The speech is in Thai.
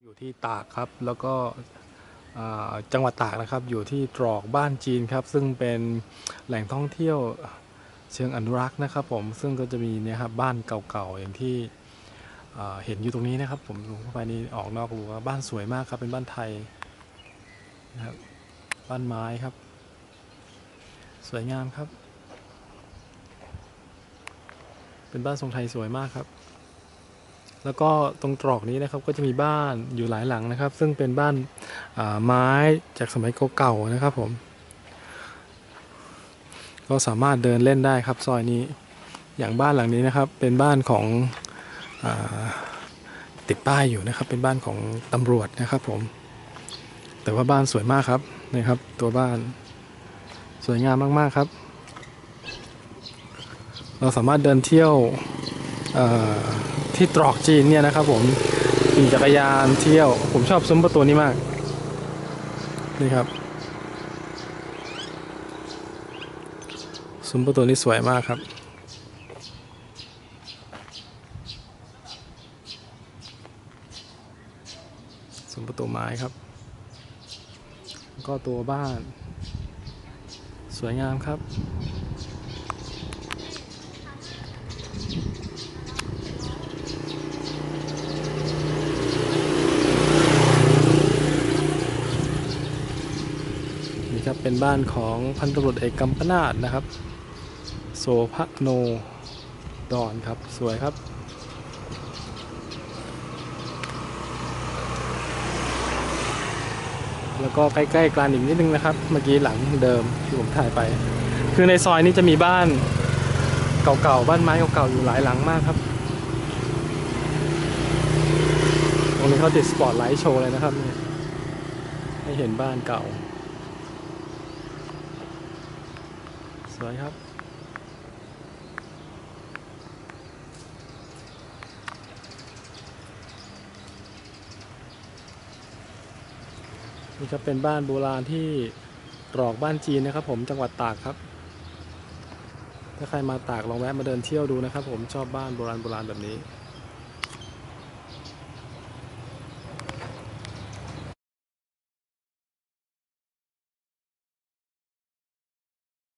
อยู่ที่ตากครับแล้วก็จังหวัดตากนะครับอยู่ที่ตรอกบ้านจีนครับซึ่งเป็นแหล่งท่องเที่ยวเชิงอนุรักษ์นะครับผมซึ่งก็จะมีเนี่ยครับบ้านเก่าๆอย่างที่เห็นอยู่ตรงนี้นะครับผมลงเข้าไปนี่ออกนอกรั้วบ้านสวยมากครับเป็นบ้านไทยนะครับบ้านไม้ครับสวยงามครับเป็นบ้านทรงไทยสวยมากครับแล้วก็ตรงตรอกนี้นะครับก็จะมีบ้านอยู่หลายหลังนะครับซึ่งเป็นบ้านไม้จากสมัยเก่าๆนะครับผมก็สามารถเดินเล่นได้ครับซอยนี้อย่างบ้านหลังนี้นะครับเป็นบ้านของอาติดป้ายอยู่นะครับเป็นบ้านของตำรวจนะครับผมแต่ว่าบ้านสวยมากครับนะครับตัวบ้านสวยงามมากๆครับเราสามารถเดินเที่ยวที่ตรอกจีนเนี่ยนะครับผมขี่จักรยานเที่ยวผมชอบซุ้มประตูนี้มากนี่ครับซุ้มประตูนี้สวยมากครับซุ้มประตูไม้ครับก็ตัวบ้านสวยงามครับนี่ครับเป็นบ้านของพันตำรวจเอกกัมปนาทนะครับโสภโนดอนครับสวยครับแล้วก็ใกล้ๆกลางอีกนิดนึงนะครับเมื่อกี้หลังเดิมที่ผมถ่ายไปคือในซอยนี้จะมีบ้านเก่าๆบ้านไม้เก่าๆอยู่หลายหลังมากครับตรงนี้เขาติดสปอตไลท์โชว์เลยนะครับเนี่ยให้เห็นบ้านเก่าสวยครับนี่ครับเป็นบ้านโบราณที่ตรอกบ้านจีนนะครับผมจังหวัดตากครับถ้าใครมาตากลองแวะมาเดินเที่ยวดูนะครับผมชอบบ้านโบราณแบบนี้